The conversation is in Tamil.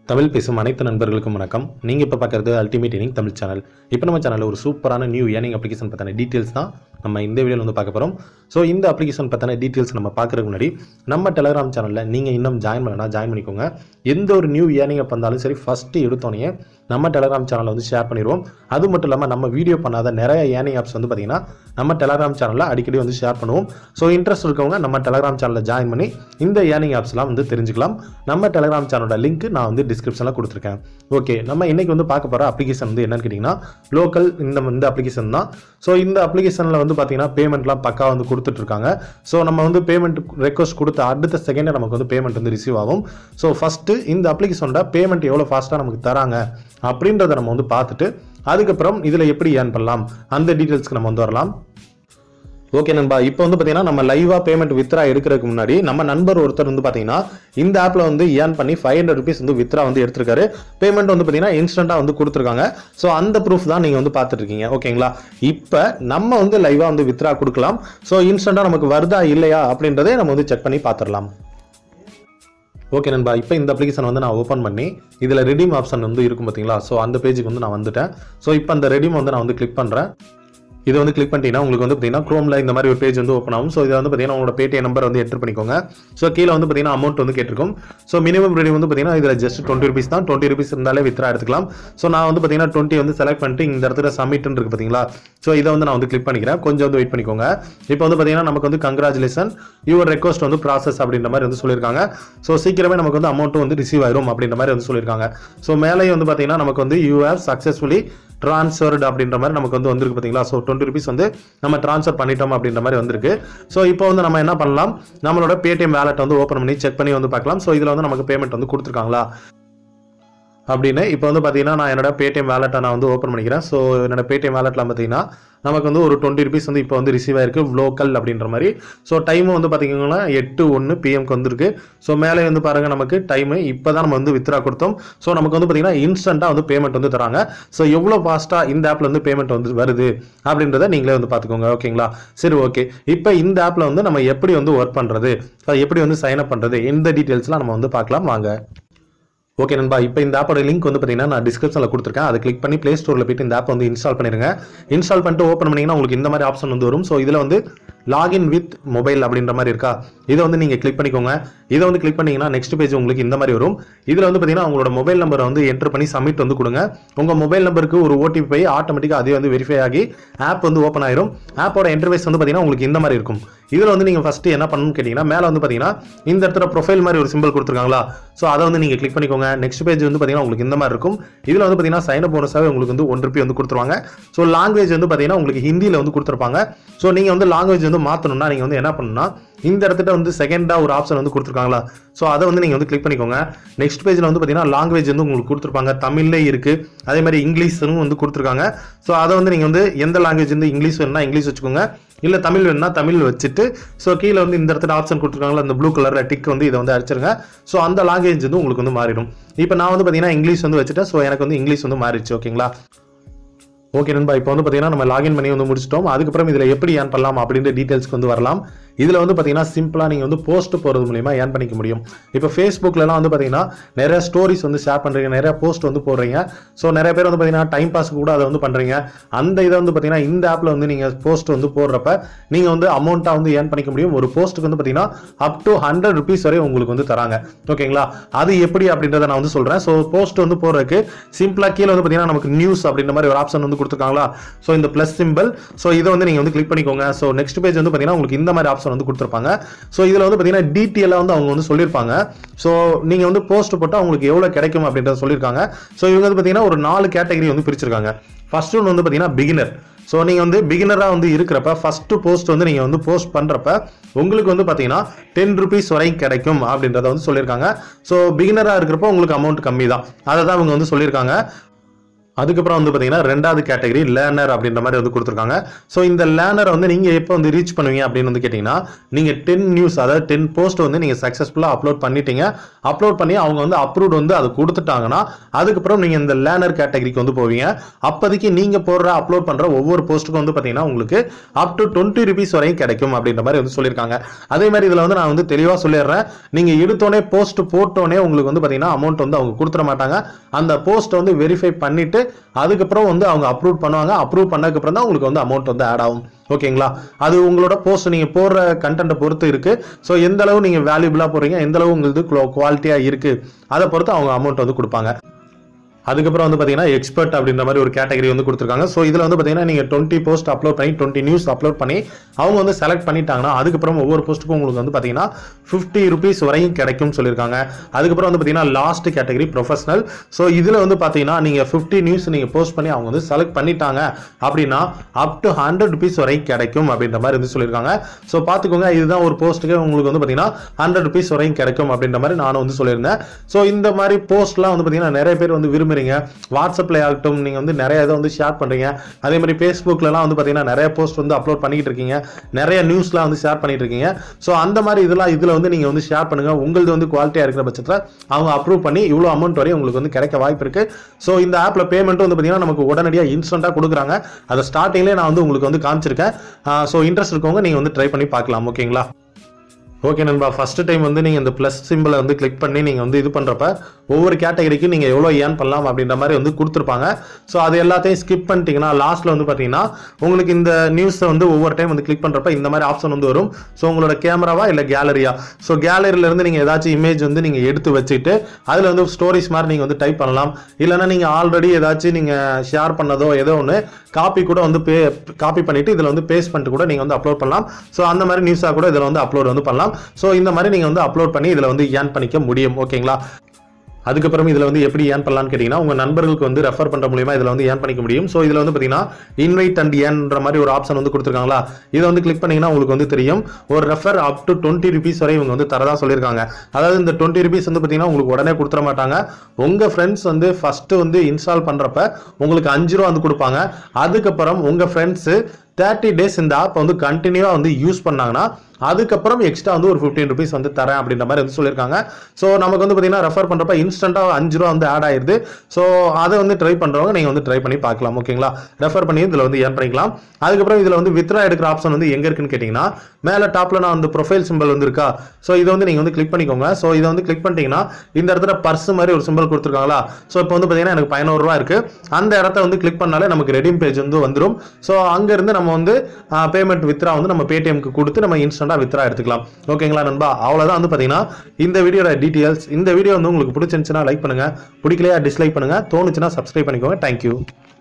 தமிழ் பேசும் அனைத்து நண்பர்களுக்கும் வணக்கம். நீங்கள் இப்போ பார்க்குறது அல்டிமேட் ஏர்னிங் தமிழ் சேனல். இப்போ நம்ம சேனலில் ஒரு சூப்பரான நியூ ஏர்னிங் அப்ளிகேஷன் பற்றின டீட்டெயில்ஸ் தான் நம்ம இந்த வீடியோவில் வந்து பார்க்க போகிறோம். ஸோ இந்த அப்ளிகேஷன் பற்றின டீட்டெயில்ஸ் நம்ம பார்க்குறதுக்கு முன்னாடி நம்ம டெலகிராம் சேனலில் நீங்கள் இன்னும் ஜாயின் பண்ணனா ஜாயின் பண்ணிக்கோங்க. எந்த ஒரு நியூ ஏர்னிங் அப் வந்தாலும் சரி ஃபஸ்ட்டு எடுத்தோன்னே நம்ம டெலகிராம் சேனலில் வந்து ஷேர் பண்ணிடுவோம். அது மட்டும் இல்லாமல் நம்ம வீடியோ பண்ணாத நிறைய ஏர்னிங் ஆப்ஸ் வந்து பார்த்திங்கன்னா நம்ம டெலகிராம் சேனலில் அடிக்கடி வந்து ஷேர் பண்ணுவோம். ஸோ இன்ட்ரெஸ்ட் இருக்கவங்க நம்ம டெலகிராம் சேனலில் ஜாயின் பண்ணி இந்த ஏர்னிங் ஆப்ஸ்லாம் வந்து தெரிஞ்சுக்கலாம். நம்ம டெலகிராம் சேனலோட லிங்க் நான் வந்து டிஸ்கிரிப்ஷனில் கொடுத்துருக்கேன். ஓகே, நம்ம இன்னைக்கு வந்து பார்க்க போகிற அப்ளிகேஷன் வந்து என்னன்னு கேட்டிங்கன்னா லோக்கல் இந்த அப்ளிகேஷன் தான். ஸோ இந்த அப்ளிகேஷனில் வந்து பார்த்தீங்கன்னா பேமெண்ட்லாம் பக்கா வந்து கொடுத்துட்ருக்காங்க. ஸோ நம்ம வந்து பேமெண்ட் ரெக்வஸ்ட் கொடுத்த அடுத்த செகண்டே நமக்கு வந்து பேமெண்ட் வந்து ரிசீவ் ஆகும். ஸோ ஃபஸ்ட்டு இந்த அப்ளிகேஷனோட பேமெண்ட் எவ்வளோ ஃபாஸ்ட்டாக நமக்கு தராங்க அப்படின்றத நம்ம வந்து பார்த்துட்டு அதுக்கப்புறம் இதில் எப்படி ஏர்ன் பண்ணலாம் அந்த டீட்டெயில்ஸ்க்கு நம்ம வந்து வரலாம். ஓகே நண்பா, இப்போ வந்து பார்த்தீங்கன்னா நம்ம லைவாக பேமெண்ட் வித்ரா எடுக்கிறதுக்கு முன்னாடி நம்ம நண்பர் ஒருத்தர் வந்து பார்த்தீங்கன்னா இந்த ஆப்பில் வந்து ஏர்ன் பண்ணி 500 rupees வந்து வித்ரா வந்து எடுத்திருக்காரு. பேமெண்ட் வந்து பார்த்தீங்கன்னா இன்ஸ்டண்ட்டாக வந்து கொடுத்துருக்காங்க. ஸோ அந்த ப்ரூஃப் தான் நீங்கள் வந்து பார்த்துட்டு இருக்கீங்க. ஓகேங்களா, இப்போ நம்ம வந்து லைவாக வந்து வித்ரா கொடுக்கலாம். ஸோ இன்ஸ்டண்ட்டாக நமக்கு வருதா இல்லையா அப்படின்றதே நம்ம வந்து செக் பண்ணி பார்த்துடலாம். ஓகே நண்பா, இப்போ இந்த அப்ளிகேஷன் வந்து நான் ஓப்பன் பண்ணி இதில் ரெடீம் ஆப்ஷன் வந்து இருக்கும் பார்த்தீங்களா. ஸோ அந்த பேஜுக்கு வந்து நான் வந்துட்டேன். ஸோ இப்போ அந்த ரெடீம் வந்து நான் வந்து கிளிக் பண்ணுறேன். இது வந்து கிளிக் பண்ணிட்டீங்கன்னா உங்களுக்கு வந்து பார்த்தீங்கன்னா க்ரோமில் இந்த மாதிரி ஒரு பேஜ் வந்து ஓப்பன் ஆகும். ஸோ இதை வந்து பார்த்தீங்கன்னா உங்களோட பேடிஎம் நம்பர் வந்து என்டர் பண்ணிக்கோங்க. ஸோ கீழே வந்து பார்த்தீங்கன்னா அமௌண்ட் வந்து கேட்டிருக்கும். ஸோ மினிமம் ரெடி வந்து பார்த்தீங்கன்னா இதில் ஜஸ்ட் 20 rupees தான். 20 rupees இருந்தாலே வித்ரா எடுத்துக்கலாம். ஸோ நான் வந்து பார்த்தீங்கன்னா 20 வந்து செலக்ட் பண்ணிட்டு இந்த இடத்துல சப்மிட்னு இருக்கு பார்த்தீங்களா. ஸோ இதை வந்து நான் வந்து கிளிக் பண்ணிக்கிறேன். கொஞ்சம் வந்து வெயிட் பண்ணிக்கோங்க. இப்போ வந்து பார்த்தீங்கன்னா நமக்கு வந்து கங்க்ராச்சுலேஷன் யுவர் ரெக்வஸ்ட் வந்து ப்ராசஸ் அப்படின்ற மாதிரி வந்து சொல்லியிருக்காங்க. ஸோ சீக்கிரமே நமக்கு வந்து அமௌண்ட் வந்து ரிசீவ் ஆயிரும் அப்படின்ற மாதிரி வந்து சொல்லியிருக்காங்க. ஸோ மேலே வந்து பார்த்தீங்கன்னா நமக்கு வந்து யூ ஹேவ் சக்ஸஸ்ஃபுல்லி ட்ரான்ஸ்ஃபர்டு அப்படின்ற மாதிரி நமக்கு வந்து வந்திருக்கு பார்த்தீங்களா. ஸோ 20 rupees வந்து நம்ம ட்ரான்ஸ்ஃபர் பண்ணிட்டோம் அப்படின்ற மாதிரி வந்திருக்கு. ஸோ இப்போ வந்து நம்ம என்ன பண்ணலாம், நம்மளோட பேடிஎம் வேலெட் வந்து ஓப்பன் பண்ணி செக் பண்ணி வந்து பார்க்கலாம். ஸோ இதில் வந்து நமக்கு பேமெண்ட் வந்து கொடுத்துருக்காங்களா அப்படின்னு. இப்போ வந்து பார்த்தீங்கன்னா நான் என்னோட பேடிஎம் வேலெட்டை நான் வந்து ஓப்பன் பண்ணிக்கிறேன். ஸோ என்னோட பேடிஎம் வேலெட்டில் பார்த்தீங்கன்னா நமக்கு வந்து ஒரு 20 rupees வந்து இப்போ வந்து ரிசீவ் ஆயிருக்கு லோக்கல் அப்படின்ற மாதிரி. ஸோ டைமும் வந்து பார்த்தீங்கன்னா 8:01 PM வந்திருக்கு. ஸோ மேலே வந்து பாருங்கள் நமக்கு டைமு இப்போ தான் நம்ம வந்து வித்ரா கொடுத்தோம். ஸோ நமக்கு வந்து பார்த்தீங்கன்னா இன்ஸ்டண்ட்டாக வந்து பேமெண்ட் வந்து தராங்க. ஸோ எவ்வளோ ஃபாஸ்ட்டாக இந்த ஆப்பில் வந்து பேமெண்ட் வந்து வருது அப்படின்றத நீங்களே வந்து பார்த்துக்கோங்க. ஓகேங்களா, சரி ஓகே. இப்போ இந்த ஆப்பில் வந்து நம்ம எப்படி வந்து ஒர்க் பண்ணுறது, எப்படி வந்து சைன் அப் பண்ணுறது, இந்த டீட்டெயில்ஸ்லாம் நம்ம வந்து பார்க்கலாம் வாங்க. ஓகே நண்பா, இப்போ இந்த ஆப்போட லிங்க் வந்து பார்த்தீங்கன்னா நான் டிஸ்கிரிப்ஷனில் கொடுத்துருக்கேன். அதை கிளிக் பண்ணி ப்ளே ஸ்டோரில் போய்ட்டு இந்த ஆப் வந்து இன்ஸ்டால் பண்ணிடுங்க. இன்ஸ்டால் பண்ணிட்டு ஓப்பன் பண்ணிங்கன்னா உங்களுக்கு இந்த மாதிரி ஆப்ஷன் வந்து வரும். ஸோ இதில் வந்து லாகின் வித் மொபைல் அப்படின்ற மாதிரி இருக்கா, இதை வந்து நீங்கள் கிளிக் பண்ணிக்கோங்க. இதை வந்து கிளிக் பண்ணிங்கன்னா நெக்ஸ்ட் பேஜ் உங்களுக்கு இந்த மாதிரி வரும். இதில் வந்து பார்த்தீங்கன்னா உங்களோட மொபைல் நம்பரை வந்து என்டர் பண்ணி சப்மிட் வந்து கொடுங்க. உங்கள் மொபைல் நம்பருக்கு ஒரு OTP போய் ஆட்டோமேட்டிக்காக அதே வந்து வெரிஃபை ஆகி ஆப் வந்து ஓப்பன் ஆயிரும். ஆப்போட இன்டர்ஃபேஸ் வந்து பார்த்தீங்கன்னா உங்களுக்கு இந்த மாதிரி இருக்கும். இதில் வந்து நீங்கள் ஃபஸ்ட்டு என்ன பண்ணணும்னு கேட்டிங்கன்னா மேலே வந்து பார்த்தீங்கன்னா இந்த இடத்துல ப்ரொஃபைல் மாதிரி ஒரு சிம்பிள் கொடுத்துருக்காங்களா. ஸோ அதை வந்து நீங்கள் கிளிக் பண்ணிக்கோங்க. நெக்ஸ்ட் பேஜ் வந்து பார்த்தீங்கன்னா உங்களுக்கு இந்த மாதிரி இருக்கும். இதில் வந்து பார்த்தீங்கன்னா சைன் அப் போனஸாகவே உங்களுக்கு வந்து 1 rupee வந்து கொடுத்துருவாங்க. ஸோ லாங்குவேஜ் வந்து பார்த்தீங்கன்னா உங்களுக்கு ஹிந்தியில் வந்து கொடுத்துருப்பாங்க. ஸோ நீங்கள் வந்து லாங்குவேஜ் வந்து மாற்றணும்னா நீங்கள் வந்து என்ன பண்ணணும்னா இந்த இடத்துல வந்து செகண்டாக ஒரு ஆப்ஷன் வந்து கொடுத்துருக்காங்களா. ஸோ அதை வந்து நீங்கள் வந்து கிளிக் பண்ணிக்கோங்க. நெக்ஸ்ட் பேஜில் வந்து பார்த்தீங்கன்னா லாங்குவேஜ் வந்து உங்களுக்கு கொடுத்துருப்பாங்க. தமிழ்லே இருக்குது, அதே மாதிரி இங்கிலீஷும் வந்து கொடுத்துருக்காங்க. ஸோ அதை வந்து நீங்கள் வந்து எந்த லாங்குவேஜ் வந்து இங்கிலீஷ் வேணும்னா இங்கிலீஷ் வச்சுக்கோங்க, இல்லை தமிழ் வேணும்னா தமிழ் வச்சுட்டு ஸோ கீழே வந்து இந்த இடத்துல ஆப்ஷன் கொடுத்துருக்காங்களா அந்த ப்ளூ கலரில் டிக் வந்து இதை வந்து அடிச்சிருங்க. ஸோ அந்த லாங்குவேஜ் வந்து உங்களுக்கு வந்து மாறிடும். இப்போ நான் வந்து பார்த்தீங்கன்னா இங்கிலீஷ் வந்து வச்சுட்டேன். ஸோ எனக்கு வந்து இங்கிலீஷ் வந்து மாறிடுச்சு. ஓகேங்களா, ஓகே நண்பா, இப்போ வந்து பார்த்தீங்கன்னா நம்ம லாகின் பண்ணி வந்து முடிச்சிட்டோம். அதுக்கப்புறம் இதில் எப்படி ஏர்ன் பண்ணலாம் அப்படின்ற டீட்டெயில்ஸ்க்கு வந்து வரலாம். இதில் வந்து பார்த்தீங்கன்னா சிம்பிளாக நீங்கள் வந்து போஸ்ட் போகிறது மூலிமா ஏர்ன் பண்ணிக்க முடியும். இப்போ ஃபேஸ்புக்லலாம் வந்து பார்த்தீங்கன்னா நிறைய ஸ்டோரிஸ் வந்து ஷேர் பண்ணுறீங்க, நிறைய போஸ்ட் வந்து போடுறீங்க. ஸோ நிறைய பேர் வந்து பார்த்தீங்கன்னா டைம் பாஸ்க்கு கூட அதை வந்து பண்ணுறீங்க. அந்த இதை வந்து பார்த்தீங்கன்னா இந்த ஆப்பில் வந்து நீங்கள் போஸ்ட் வந்து போடுறப்ப நீங்கள் வந்து அமௌண்ட்டாக வந்து ஏர்ன் பண்ணிக்க முடியும். ஒரு போஸ்ட்டுக்கு வந்து பார்த்தீங்கன்னா அப் டு 100 rupees வரை உங்களுக்கு வந்து தராங்க. ஓகேங்களா, அது எப்படி அப்படின்றத நான் வந்து சொல்கிறேன். ஸோ போஸ்ட் வந்து போடுறதுக்கு சிம்பிளாக கீழே வந்து பார்த்தீங்கன்னா நமக்கு நியூஸ் அப்படின்ற மாதிரி ஒரு ஆப்ஷன் வந்து கொடுத்துருக்காங்களா. ஸோ இந்த ப்ளஸ் சிம்பிள், ஸோ இதை வந்து நீங்கள் வந்து கிளிக் பண்ணிக்கோங்க. ஸோ நெக்ஸ்ட் பேஜ் வந்து பார்த்தீங்கன்னா உங்களுக்கு இந்த மாதிரி ஆப்ஷன் வந்து கொடுத்துருப்பாங்க. ஸோ இதில் வந்து பார்த்தீங்கன்னா டீட்டெயிலாக வந்து அவங்க வந்து சொல்லியிருப்பாங்க. ஸோ நீங்கள் வந்து போஸ்ட் போட்டால் உங்களுக்கு எவ்வளோ கிடைக்கும் அப்படின்றத சொல்லியிருக்காங்க. ஸோ இவங்க வந்து பார்த்தீங்கன்னா ஒரு 4 கேட்டகரி வந்து பிரிச்சிருக்காங்க. ஃபர்ஸ்ட் ஒன்று வந்து பார்த்தீங்கன்னா பிகினர். ஸோ நீங்கள் வந்து பிகினராக வந்து இருக்கிறப்ப ஃபர்ஸ்ட் போஸ்ட் வந்து நீங்கள் வந்து போஸ்ட் பண்ணுறப்ப உங்களுக்கு வந்து பார்த்தீங்கன்னா 10 rupees வரை கிடைக்கும் அப்படின்றத வந்து சொல்லியிருக்காங்க. ஸோ பிகினராக இருக்கிறப்ப உங்களுக்கு அமௌண்ட் கம்மி தான், அதை தான் அவங்க வந்து சொல்லியிருக்காங்க. அதுக்கப்புறம் வந்து பார்த்தீங்கன்னா ரெண்டாவது கேட்டகரி லேர்னர் அப்படின்ற மாதிரி வந்து கொடுத்துருக்காங்க. ஸோ இந்த லேர்னரை வந்து நீங்கள் எப்போ வந்து ரீச் பண்ணுவீங்க அப்படின்னு வந்து கேட்டிங்கன்னா, நீங்கள் 10 நியூஸ் அதாவது 10 போஸ்ட் வந்து நீங்கள் சக்ஸஸ்ஃபுல்லாக அப்லோட் பண்ணிட்டீங்க. அப்லோட் பண்ணி அவங்க வந்து அப்ரூவ்ட் வந்து அது கொடுத்துட்டாங்கன்னா, அதுக்கப்புறம் நீங்கள் இந்த லேர்னர் கேட்டகரிக்கு வந்து போவீங்க. அப்போதைக்கு நீங்கள் அப்லோட் பண்ணுற ஒவ்வொரு போஸ்ட்டுக்கும் வந்து பார்த்தீங்கன்னா உங்களுக்கு அப் டு 20 rupees வரையும் கிடைக்கும் அப்படின்ற மாதிரி வந்து சொல்லியிருக்காங்க. அதே மாதிரி இதில் வந்து நான் வந்து தெளிவாக சொல்லிடுறேன். நீங்கள் எடுத்தோடனே போஸ்ட் போட்டோடனே உங்களுக்கு வந்து பார்த்தீங்கன்னா அமௌண்ட் வந்து அவங்க கொடுத்துட மாட்டாங்க. அந்த போஸ்ட் வந்து வெரிஃபை பண்ணிட்டு அதுக்கப்புறம் வந்து அவங்க அப்ரூவ் பண்ணுவாங்க. அப்ரூவ் பண்ணதுக்கப்புறம் தான் உங்களுக்கு வந்து அமௌண்ட் வந்து ஆட் ஆகும். ஓகேங்களா? அது உங்களோட போஸ்ட் நீங்கள் போடுற கண்டென்ட்டை பொறுத்து இருக்கு. ஸோ எந்த அளவு நீங்கள் வேல்யூபிளாக போடுறீங்க, எந்த அளவு உங்களுக்கு குவாலிட்டியாக இருக்கு, அதை பொறுத்து அவங்க அமௌண்ட் வந்து கொடுப்பாங்க. அதுக்கப்புறம் வந்து பார்த்தீங்கன்னா எக்ஸ்பர்ட் அப்படின்ற மாதிரி ஒரு கேட்டகரி வந்து கொடுத்துருக்காங்க. ஸோ இதில் வந்து பார்த்தீங்கன்னா நீங்கள் 20 போஸ்ட் அப்லோட் பண்ணி 20 நியூஸ் அப்லோட் பண்ணி அவங்க வந்து செலக்ட் பண்ணிட்டாங்கன்னா அதுக்கப்புறம் ஒவ்வொரு போஸ்ட்டுக்கும் உங்களுக்கு வந்து பார்த்தீங்கன்னா 50 rupees வரையும் கிடைக்கும்னு சொல்லியிருக்காங்க. அதுக்கப்புறம் வந்து பார்த்தீங்கன்னா லாஸ்ட் கேட்டகரி ப்ரொஃபஷனல். ஸோ இதில் வந்து பார்த்தீங்கன்னா நீங்கள் 50 நியூஸ் நீங்கள் போஸ்ட் பண்ணி அவங்க வந்து செலக்ட் பண்ணிட்டாங்க அப்படின்னா அப் டு 100 rupees வரையும் கிடைக்கும் அப்படின்ற மாதிரி வந்து சொல்லியிருக்காங்க. ஸோ பார்த்துக்கோங்க, இதுதான் ஒரு போஸ்ட்டுக்கு உங்களுக்கு வந்து பார்த்தீங்கன்னா 100 rupees வரையும் கிடைக்கும் அப்படின்ற மாதிரி நானும் வந்து சொல்லியிருந்தேன். ஸோ இந்த மாதிரி போஸ்ட்லாம் வந்து பார்த்தீங்கன்னா நிறைய பேர் வந்து விரும்புறீங்க. வாட்ஸ்அப்ல ஆகட்டும், நீங்க வந்து நிறைய இதை வந்து ஷேர் பண்றீங்க. அதே மாதிரி ஃபேஸ்புக்லலாம் வந்து பார்த்தீங்கன்னா நிறைய போஸ்ட் வந்து அப்லோட் பண்ணிட்டு இருக்கீங்க, நிறைய நியூஸ்லாம் வந்து ஷேர் பண்ணிட்டு இருக்கீங்க. ஸோ அந்த மாதிரி இதில் வந்து நீங்க வந்து ஷேர் பண்ணுங்க. உங்களது வந்து குவாலிட்டியா இருக்கிற பட்சத்தில் அவங்க அப்ரூவ் பண்ணி இவ்வளோ அமௌண்ட் வரையும் உங்களுக்கு வந்து கிடைக்க வாய்ப்பு இருக்கு. ஸோ இந்த ஆப்ல பேமெண்ட் வந்து பார்த்தீங்கன்னா நமக்கு உடனடியாக இன்ஸ்டன்ட்டாக கொடுக்குறாங்க. அதை ஸ்டார்டிங்லேயே நான் வந்து உங்களுக்கு வந்து காமிச்சிருக்கேன். ஸோ இன்ட்ரெஸ்ட் இருக்கவங்க நீங்க வந்து ட்ரை பண்ணி பார்க்கலாம். ஓகேங்களா? ஓகே நண்பா, ஃபர்ஸ்ட் டைம் வந்து நீங்கள் இந்த ப்ளஸ் சிம்பிளை வந்து கிளிக் பண்ணி நீங்கள் வந்து இது பண்ணுறப்ப ஒவ்வொரு கேட்டகரிக்கு நீங்கள் எவ்வளோ ஏர்ன் பண்ணலாம் அப்படின்ற மாதிரி வந்து கொடுத்துருப்பாங்க. ஸோ அது எல்லாத்தையும் ஸ்கிப் பண்ணிட்டீங்கன்னா லாஸ்ட்டில் வந்து பார்த்தீங்கன்னா உங்களுக்கு இந்த நியூஸை வந்து ஒவ்வொரு டைம் வந்து கிளிக் பண்ணுறப்ப இந்த மாதிரி ஆப்ஷன் வந்து வரும். ஸோ உங்களோட கேமராவா இல்லை கேலரியா, ஸோ கேலரியிலேருந்து நீங்கள் ஏதாச்சும் இமேஜ் வந்து நீங்கள் எடுத்து வச்சுட்டு அதில் வந்து ஸ்டோரிஸ் மாதிரி நீங்கள் வந்து டைப் பண்ணலாம். இல்லைனா நீங்கள் ஆல்ரெடி ஏதாச்சும் நீங்கள் ஷேர் பண்ணதோ ஏதோ ஒன்று காப்பி கூட வந்து காப்பி பண்ணிவிட்டு இதில் வந்து பேஸ்ட் பண்ணிட்டு கூட நீங்கள் வந்து அப்லோட் பண்ணலாம். ஸோ அந்த மாதிரி நியூஸாக கூட இதில் வந்து அப்லோட் வந்து பண்ணலாம். ஸோ இந்த மாதிரி நீங்கள் வந்து அப்லோட் பண்ணி இதில் வந்து ஏர்ன் பண்ணிக்க முடியும். ஓகேங்களா? அதுக்கப்புறம் இதில் வந்து எப்படி ஏர்ன் பண்ணலாம்னு கேட்டிங்கன்னா, உங்கள் நண்பர்களுக்கு வந்து ரெஃபர் பண்ணுற மூலியமாக இதில் வந்து ஏர்ன் பண்ணிக்க முடியும். ஸோ இதில் வந்து பார்த்தீங்கன்னா இன்வைட் அண்ட் ஏர்ன்ற மாதிரி ஒரு ஆப்ஷன் வந்து கொடுத்துருக்காங்களா, இதை வந்து கிளிக் பண்ணிங்கன்னா உங்களுக்கு வந்து தெரியும். ஒரு ரெஃபர் அப் டு 20 rupees வரை இவங்க வந்து தரதா சொல்லியிருக்காங்க. அதாவது இந்த 20 rupees வந்து பார்த்தீங்கன்னா உங்களுக்கு உடனே கொடுத்துட மாட்டாங்க. உங்கள் ஃப்ரெண்ட்ஸ் வந்து ஃபஸ்ட்டு வந்து இன்ஸ்டால் பண்ணுறப்ப உங்களுக்கு 5 ரூபா வந்து கொடுப்பாங்க. அதுக்கப்புறம் உங்கள் ஃப்ரெண்ட்ஸு 30 days இந்த ஆப் வந்து கண்டினியூவாக வந்து யூஸ் பண்ணாங்கன்னா அதுக்கப்புறம் எக்ஸ்ட்ரா வந்து ஒரு 15 rupees வந்து தரேன் அப்படின்ற மாதிரி வந்து சொல்லியிருக்காங்க. ஸோ நமக்கு வந்து பார்த்தீங்கன்னா ரெஃபர் பண்ணுறப்ப இன்ஸ்டன்ட்டாக 5 ரூபா வந்து ஆட் ஆயிடுது. ஸோ அதை வந்து ட்ரை பண்ணுறவங்க நீங்கள் வந்து ட்ரை பண்ணி பார்க்கலாம். ஓகேங்களா? ரெஃபர் பண்ணி இதில் வந்து ஏர்ன் பண்ணிக்கலாம். அதுக்கப்புறம் இதில் வந்து வித்ரா எடுக்கிற ஆப்ஷன் வந்து எங்கே இருக்குன்னு கேட்டிங்கன்னா, மேலே டாப்பில் நான் வந்து ப்ரொஃபைல் சிம்பிள் வந்து இருக்கா, ஸோ இதை வந்து நீங்கள் வந்து கிளிக் பண்ணிக்கோங்க. ஸோ இதை வந்து கிளிக் பண்ணிட்டீங்கன்னா இந்த இடத்துல பர்ஸ் மாதிரி ஒரு சிம்பிள் கொடுத்துருக்காங்களா, ஸோ இப்போ வந்து பார்த்தீங்கன்னா எனக்கு 11 ரூபா இருக்குது. அந்த இடத்த வந்து கிளிக் பண்ணாலே நமக்கு ரெடீம் பேஜ் வந்து வந்துடும். ஸோ அங்கேருந்து நம்ம வந்து பேமெண்ட் வித்ரா வந்து நம்ம பேடிஎம்க்கு கொடுத்து நம்ம இன்ஸ்டன்ட்டாக வித்ரா எடுத்துக்கலாம். ஓகேங்களா நண்பா? அவ்வளோதான் வந்து பார்த்தீங்கன்னா இந்த வீடியோட டீட்டெயில்ஸ். இந்த வீடியோ வந்து உங்களுக்கு பிடிச்சிருந்துச்சுன்னா லைக் பண்ணுங்க, பிடிக்கலையா டிஸ்லைக் பண்ணுங்க, தோணுச்சுன்னா சப்ஸ்கிரைப் பண்ணிக்கோங்க. தேங்க்யூ.